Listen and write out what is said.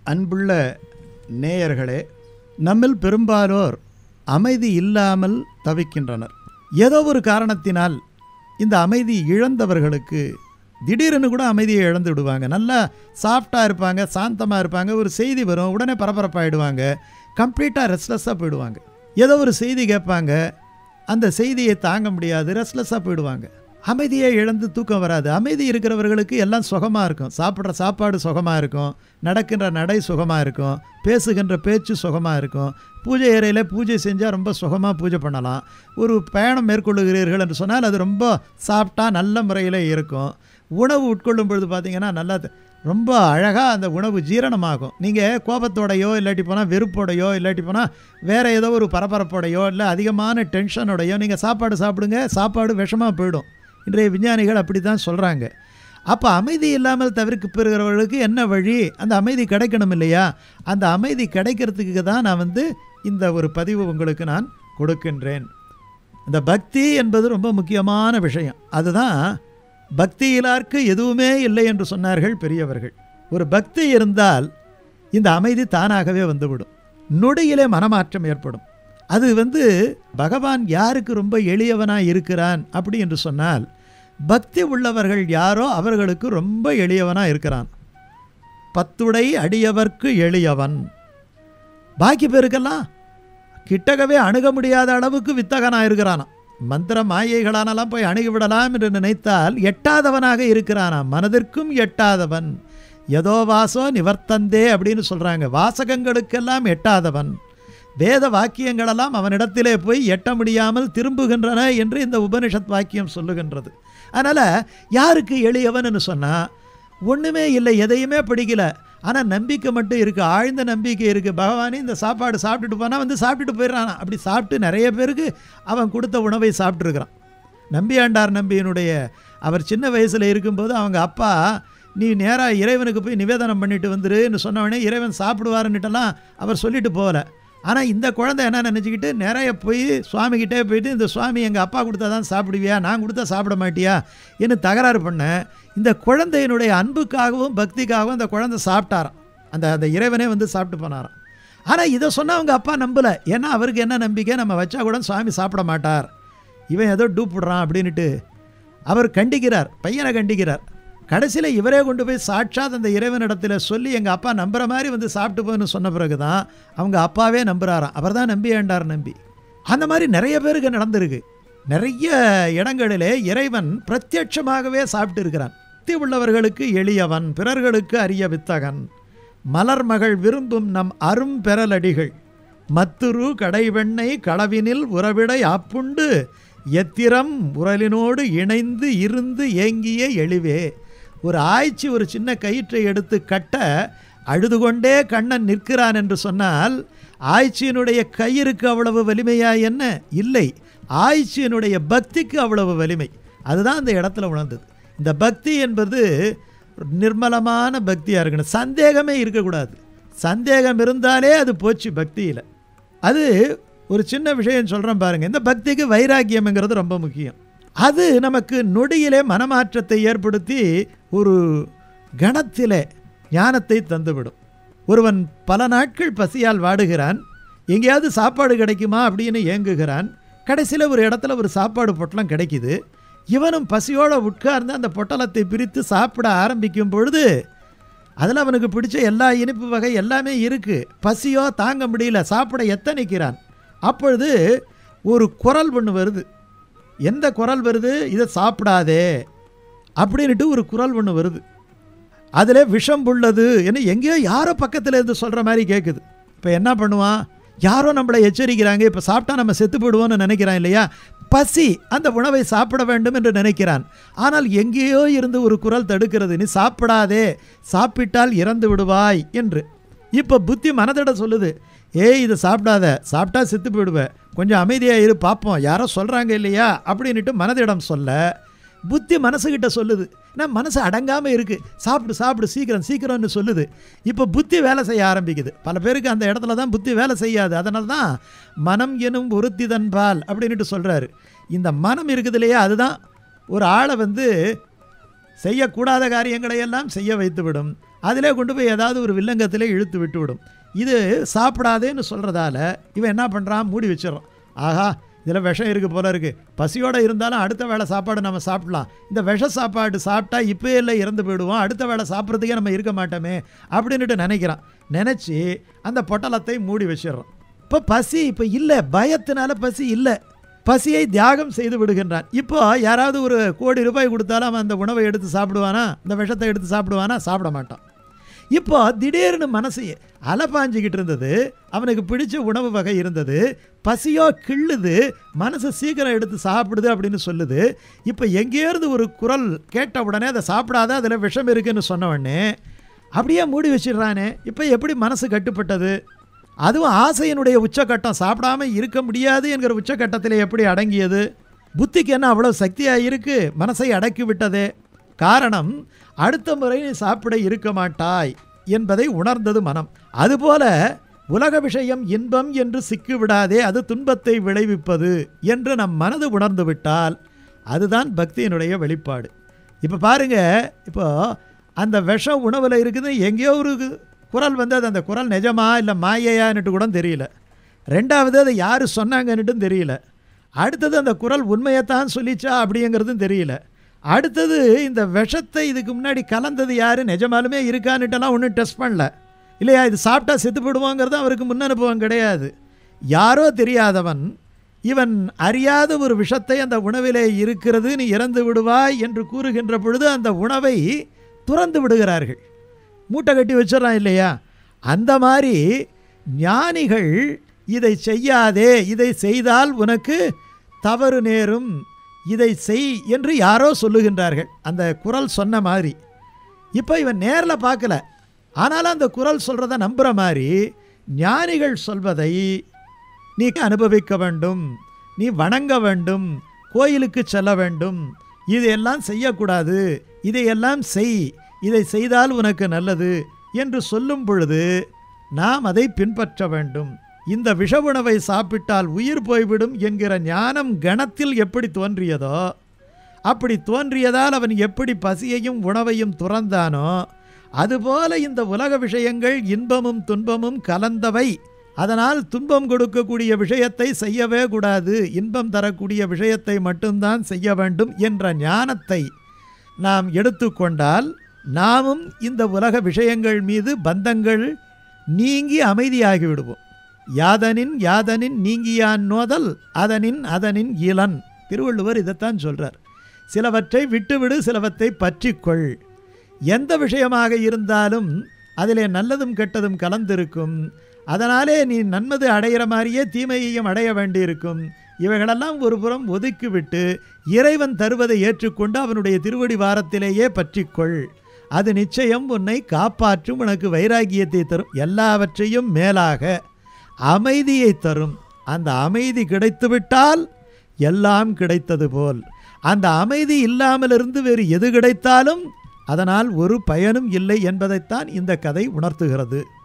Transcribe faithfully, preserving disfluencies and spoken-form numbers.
அன்புள்ள நேயர்களே, நம்மில் பெரும்பாலோர் அமைதி இல்லாமல் தவிக்கின்றனர். ஏதோ ஒரு காரணத்தினால் இந்த அமைதி இழந்தவர்களுக்கு திடீரென்னு கூட அமைதியை இழந்து விடுவாங்க. நல்லா சாஃப்டாக இருப்பாங்க, சாந்தமாக இருப்பாங்க. ஒரு செய்தி வரும், உடனே பரபரப்பாகிடுவாங்க, கம்ப்ளீட்டாக ரெஸ்ட்லெஸ்ஸாக போயிடுவாங்க. ஏதோ ஒரு செய்தி கேட்பாங்க, அந்த செய்தியை தாங்க முடியாது, ரெஸ்ட்லெஸ்ஸாக போயிடுவாங்க. அமைதியை இழந்து தூக்கம் வராது. அமைதி இருக்கிறவர்களுக்கு எல்லாம் சுகமாக இருக்கும். சாப்பிட்ற சாப்பாடு சுகமாக இருக்கும், நடக்கின்ற நடை சுகமாக இருக்கும், பேசுகின்ற பேச்சு சுகமாக இருக்கும். பூஜை அறையில் பூஜை செஞ்சால் ரொம்ப சுகமாக பூஜை பண்ணலாம். ஒரு பயணம் மேற்கொள்ளுகிறீர்கள் என்று சொன்னால் அது ரொம்ப சாப்பிட்டா நல்ல முறையில் இருக்கும். உணவு உட்கொள்ளும் பொழுது பார்த்திங்கன்னா நல்லா ரொம்ப அழகாக அந்த உணவு ஜீரணமாகும். நீங்கள் கோபத்தோடையோ இல்லாட்டி போனால் வெறுப்போடையோ இல்லாட்டி போனால் வேறு ஏதோ ஒரு பரபரப்போடையோ இல்லை அதிகமான டென்ஷனோடையோ நீங்கள் சாப்பாடு சாப்பிடுங்க, சாப்பாடு விஷமாக போயிடும். இன்றைய விஞ்ஞானிகள் அப்படி தான் சொல்கிறாங்க. அப்போ அமைதி இல்லாமல் தவிர்க்க பெறுகிறவர்களுக்கு என்ன வழி? அந்த அமைதி கிடைக்கணும் இல்லையா? அந்த அமைதி கிடைக்கிறதுக்கு தான் நான் வந்து இந்த ஒரு பதிவு உங்களுக்கு நான் கொடுக்கின்றேன். இந்த பக்தி என்பது ரொம்ப முக்கியமான விஷயம். அதுதான் பக்தியிலார்க்கு எதுவுமே இல்லை என்று சொன்னார்கள் பெரியவர்கள். ஒரு பக்தி இருந்தால் இந்த அமைதி தானாகவே வந்துவிடும். நொடியிலே மனமாற்றம் ஏற்படும். அது வந்து பகவான் யாருக்கு ரொம்ப எளியவனாக இருக்கிறான் அப்படி என்று சொன்னால், பக்தி உள்ளவர்கள் யாரோ அவர்களுக்கு ரொம்ப எளியவனாக இருக்கிறான். பத்துடை அடியவர்க்கு எளியவன். பாக்கி பேருக்கெல்லாம் கிட்டகவே அணுக முடியாத அளவுக்கு வித்தகனாக இருக்கிறானாம். மந்திர மாயைகளானெல்லாம் போய் அணுகிவிடலாம் என்று நினைத்தால் எட்டாதவனாக இருக்கிறானாம். மனதிற்கும் எட்டாதவன். எதோ வாசோ நிவர்த்தந்தே அப்படின்னு சொல்கிறாங்க. வாசகங்களுக்கெல்லாம் எட்டாதவன். வேத வாக்கியங்களெல்லாம் அவனிடத்திலே போய் எட்ட முடியாமல் திரும்புகின்றன என்று இந்த உபனிஷத் வாக்கியம் சொல்லுகின்றது. அதனால் யாருக்கு எளியவன் சொன்னால், ஒன்றுமே இல்லை, எதையுமே படிக்கலை, ஆனால் நம்பிக்கை மட்டும் இருக்குது, ஆழ்ந்த நம்பிக்கை இருக்குது. பகவானே இந்த சாப்பாடு சாப்பிட்டுட்டு போனால் வந்து சாப்பிட்டுட்டு போயிடறான். அப்படி சாப்பிட்டு நிறைய பேருக்கு அவன் கொடுத்த உணவை சாப்பிட்ருக்கிறான். நம்பியாண்டார் நம்பியினுடைய அவர் சின்ன வயசில் இருக்கும்போது அவங்க அப்பா, நீ நேராக இறைவனுக்கு போய் நிவேதனம் பண்ணிட்டு வந்துருன்னு சொன்னவொடனே இறைவன் சாப்பிடுவாருன்னுட்டெல்லாம் அவர் சொல்லிட்டு போகல. ஆனால் இந்த குழந்தை என்ன நினச்சிக்கிட்டு நிறைய போய் சுவாமிகிட்டே போயிட்டு, இந்த சுவாமி எங்கள் அப்பா கொடுத்தா தான் சாப்பிடுவியா, நான் கொடுத்தா சாப்பிட மாட்டியா என்று தகராறு பண்ணேன். இந்த குழந்தையினுடைய அன்புக்காகவும் பக்திக்காகவும் அந்த குழந்தை சாப்பிட்டாராம். அந்த அந்த இறைவனே வந்து சாப்பிட்டு போனாராம். ஆனால் இதை சொன்னால் அவங்க அப்பா நம்பலை. ஏன்னா அவருக்கு என்ன நம்பிக்கை, நம்ம வச்சா கூட சுவாமி சாப்பிட மாட்டார், இவன் ஏதோ டூப் விடுறான் அப்படின்ட்டு அவர் கண்டிக்கிறார், பையனை கண்டிக்கிறார். கடைசியில் இவரே கொண்டு போய் சாட்சாத் அந்த இறைவனிடத்தில் சொல்லி எங்கள் அப்பா நம்புகிற மாதிரி வந்து சாப்பிட்டு போன்னு சொன்ன பிறகு தான் அவங்க அப்பாவே நம்புகிறாராம். அவர் தான் நம்பி ஆண்டார் நம்பி. அந்த மாதிரி நிறைய பேருக்கு நடந்திருக்கு. நிறைய இடங்களிலே இறைவன் பிரத்யட்சமாகவே சாப்பிட்டு இருக்கிறான். பக்தி உள்ளவர்களுக்கு எளியவன், பிறர்களுக்கு அரிய வித்தகன். மலர் மகள் விரும்பும் நம் அரும் பெறலடிகள் மத்துரு கடைவெண்ணை களவினில் உறவிடை ஆப்புண்டு எத்திரம் உரலினோடு இணைந்து இருந்து ஏங்கிய எளிவே. ஒரு ஆய்ச்சி ஒரு சின்ன கயிற்றை எடுத்து கட்ட அழுது கொண்டே கண்ணன் நிற்கிறான் என்று சொன்னால், ஆய்ச்சியினுடைய கயிறுக்கு அவ்வளவு வலிமையா என்ன? இல்லை, ஆய்ச்சியினுடைய பக்திக்கு அவ்வளவு வலிமை. அதுதான் அந்த இடத்துல உணர்ந்தது. இந்த பக்தி என்பது நிர்மலமான பக்தியாக இருக்கணும். சந்தேகமே இருக்கக்கூடாது. சந்தேகம் இருந்தாலே அது போச்சு பக்தியில். அது ஒரு சின்ன விஷயம் சொல்கிறேன் பாருங்கள். இந்த பக்திக்கு வைராக்கியம்ங்கிறது ரொம்ப முக்கியம். அது நமக்கு நொடியிலே மனமாற்றத்தை ஏற்படுத்தி ஒரு கணத்திலே ஞானத்தை தந்துவிடும். ஒருவன் பல நாட்கள் பசியால் வாடுகிறான், எங்கேயாவது சாப்பாடு கிடைக்குமா அப்படின்னு ஏங்குகிறான். கடைசியில் ஒரு இடத்துல ஒரு சாப்பாடு பொட்டலம் கிடைக்குது. இவனும் பசியோடு உட்கார்ந்து அந்த பொட்டலத்தை பிரித்து சாப்பிட ஆரம்பிக்கும் பொழுது அதில் அவனுக்கு பிடிச்ச எல்லா இனிப்பு வகை எல்லாமே இருக்குது. பசியோ தாங்க முடியல, சாப்பிட எத்தனைக்கிறான். அப்பொழுது ஒரு குரல் ஒன்று வருது. எந்த குரல் வருது? இதை சாப்பிடாதே அப்படின்ட்டு ஒரு குரல் ஒன்று வருது. அதில் விஷம் உள்ளது என்ன எங்கேயோ யாரோ பக்கத்தில் இருந்து சொல்கிற மாதிரி கேட்குது. இப்போ என்ன பண்ணுவான்? யாரோ நம்மளை எச்சரிக்கிறாங்க, இப்போ சாப்பிட்டா நம்ம செத்து போடுவோன்னு நினைக்கிறான் இல்லையா? பசி அந்த உணவை சாப்பிட வேண்டும் என்று நினைக்கிறான். ஆனால் எங்கேயோ இருந்து ஒரு குரல் தடுக்கிறது, நீ சாப்பிடாதே, சாப்பிட்டால் இறந்து விடுவாய் என்று. இப்போ புத்தி மனதிட சொல்லுது, ஏய் இதை சாப்பிடாத, சாப்பிட்டா செத்து போயிடுவேன், கொஞ்சம் அமைதியாக இரு, பார்ப்போம் யாரோ சொல்கிறாங்க இல்லையா அப்படின்ட்டு மனதிடம் சொல்ல, புத்தி மனசுக்கிட்ட சொல்லுது. நான் மனசு அடங்காமல் இருக்குது, சாப்பிடு சாப்பிடு சீக்கிரம் சீக்கிரம்னு சொல்லுது. இப்போ புத்தி வேலை செய்ய ஆரம்பிக்குது. பல பேருக்கு அந்த இடத்துல தான் புத்தி வேலை செய்யாது. அதனால தான் மனம் எனும் ஒருத்தி தன்பால் அப்படின்ட்டு சொல்கிறாரு. இந்த மனம் இருக்குது இல்லையா, அதுதான் ஒரு ஆளை வந்து செய்யக்கூடாத காரியங்களை எல்லாம் செய்ய வைத்துவிடும். அதிலே கொண்டு போய் ஏதாவது ஒரு வில்லங்கத்திலே இழுத்து விட்டு விடும். இது சாப்பிடாதேன்னு சொல்கிறதால இவன் என்ன பண்ணுறான், மூடி வச்சிடறான். ஆஹா, இதில் விஷம் இருக்குது போல இருக்குது, பசியோடு இருந்தாலும் அடுத்த வேளை சாப்பாடு நம்ம சாப்பிடலாம், இந்த விஷ சாப்பாடு சாப்பிட்டா இப்போ இல்லை இறந்து போயிடுவோம், அடுத்த வேளை சாப்பிட்றதுக்கே நம்ம இருக்க மாட்டோமே அப்படின்ட்டு நினைக்கிறான். நினச்சி அந்த பொட்டலத்தை மூடி வச்சிடறான். இப்போ பசி இப்போ இல்லை, பயத்தினால பசி இல்லை, பசியை தியாகம் செய்து விடுகின்றான். இப்போ யாராவது ஒரு கோடி ரூபாய் கொடுத்தாலும் அவன் அந்த உணவை எடுத்து சாப்பிடுவானா, இந்த விஷத்தை எடுத்து சாப்பிடுவானா, சாப்பிட மாட்டான். இப்போ திடீர்னு மனசு அலப்பாஞ்சிக்கிட்டு இருந்தது, அவனுக்கு பிடிச்ச உணவு வகை இருந்தது, பசியோ கிள்ளுது, மனசு சீக்கிரம் எடுத்து சாப்பிடுது அப்படின்னு சொல்லுது. இப்போ எங்கேயிருந்து ஒரு குரல் கேட்ட உடனே அதை சாப்பிடாத, அதில் விஷம் இருக்குன்னு சொன்ன உடனே அப்படியே மூடி வச்சிடுறானே. இப்போ எப்படி மனசு கட்டுப்பட்டது? அதுவும் ஆசையினுடைய உச்சக்கட்டம், சாப்பிடாம இருக்க முடியாது என்கிற உச்சக்கட்டத்தில் எப்படி அடங்கியது? புத்திக்கு என்ன அவ்வளோ சக்தியாக இருக்குது? மனசை அடக்கி விட்டதே. காரணம், அடுத்த முறை நீ சாப்பிட இருக்க மாட்டாய் என்பதை உணர்ந்தது மனம். அதுபோல உலக விஷயம் இன்பம் என்று சிக்கி விடாதே, அது துன்பத்தை விளைவிப்பது என்று நம் மனது உணர்ந்து விட்டால் அதுதான் பக்தியினுடைய வெளிப்பாடு. இப்போ பாருங்க, இப்போ அந்த விஷம் உணவில் இருக்குது, எங்கேயோ ஒரு குரல் வந்து அது அந்த குரல் நிஜமா இல்லை மாயையான்னுட்டு கூட தெரியல. ரெண்டாவது அதை யார் சொன்னாங்கன்னுட்டும் தெரியல. அடுத்தது அந்த குரல் உண்மையைத்தான் சொல்லிச்சா அப்படிங்கிறதும் தெரியல. அடுத்தது இந்த விஷத்தை இதுக்கு முன்னாடி கலந்தது யார், நிஜமாலுமே இருக்கான்னுட்டெல்லாம் ஒன்றும் டெஸ்ட் பண்ணல இல்லையா. இது சாப்பிட்டா செத்து போடுவாங்கிறது அவருக்கு முன் அனுபவம் கிடையாது. யாரோ தெரியாதவன் இவன் அறியாத ஒரு விஷத்தை அந்த உணவிலே இருக்கிறது, நீ இறந்து விடுவாய் என்று கூறுகின்ற பொழுது அந்த உணவை துறந்து விடுகிறார்கள், மூட்டை கட்டி வச்சிடறான் இல்லையா. அந்த மாதிரி ஞானிகள் இதை செய்யாதே, இதை செய்தால் உனக்கு தவறு நேரும், இதை செய் என்று யாரோ சொல்லுகின்றார்கள், அந்த குரல் சொன்ன மாதிரி. இப்போ இவன் நேரில் பார்க்கல, ஆனாலும் அந்த குரல் சொல்கிறத நம்புகிற மாதிரி ஞானிகள் சொல்வதை நீ அனுபவிக்க வேண்டும், நீ வணங்க வேண்டும், கோயிலுக்கு செல்ல வேண்டும், இதையெல்லாம் செய்யக்கூடாது, இதையெல்லாம் செய், இதை செய்தால் உனக்கு நல்லது என்று சொல்லும் பொழுது நாம் அதை பின்பற்ற வேண்டும். இந்த விஷ உணவை சாப்பிட்டால் உயிர் போய்விடும் என்கிற ஞானம் கணத்தில் எப்படி தோன்றியதோ, அப்படி தோன்றியதால் அவன் எப்படி பசியையும் உணவையும் துறந்தானோ, அதுபோல இந்த உலக விஷயங்கள் இன்பமும் துன்பமும் கலந்தவை, அதனால் துன்பம் கொடுக்கக்கூடிய விஷயத்தை செய்யவே கூடாது, இன்பம் தரக்கூடிய விஷயத்தை மட்டும்தான் செய்ய வேண்டும் என்ற ஞானத்தை நாம் எடுத்துக்கொண்டால் நாமும் இந்த உலக விஷயங்கள் மீது பந்தங்கள் நீங்கி அமைதியாகி விடுவோம். யாதனின் யாதனின் நீங்கியான் நோதல் அதனின் அதனின் இளன். திருவள்ளுவர் இதைத்தான் சொல்கிறார். சிலவற்றை விட்டுவிடு, சிலவற்றை பற்றிக்கொள். எந்த விஷயமாக இருந்தாலும் அதிலே நல்லதும் கெட்டதும் கலந்திருக்கும், அதனாலே நீ நன்மது அடைகிற மாதிரியே தீமையையும் அடைய வேண்டியிருக்கும். இவைகளெல்லாம் ஒரு புறம் ஒதுக்கிவிட்டு இறைவன் தருவதை ஏற்றுக்கொண்டு அவனுடைய திருவடி வாரத்திலேயே பற்றிக்கொள். அது நிச்சயம் உன்னை காப்பாற்றும், உனக்கு வைராகியத்தை தரும், எல்லாவற்றையும் மேலாக அமைதியை தரும். அந்த அமைதி கிடைத்துவிட்டால் எல்லாம் கிடைத்தது போல். அந்த அமைதி இல்லாமல் இருந்து வேறு எது கிடைத்தாலும் அதனால் ஒரு பயனும் இல்லை என்பதைத்தான் இந்த கதை உணர்த்துகிறது.